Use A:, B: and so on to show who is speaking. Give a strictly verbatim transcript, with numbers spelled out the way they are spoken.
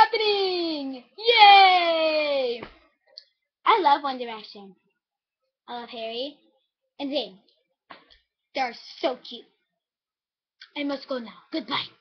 A: happening! Yay! I love One Direction. I love Harry and Zayn. They're so cute. I must go now. Goodbye.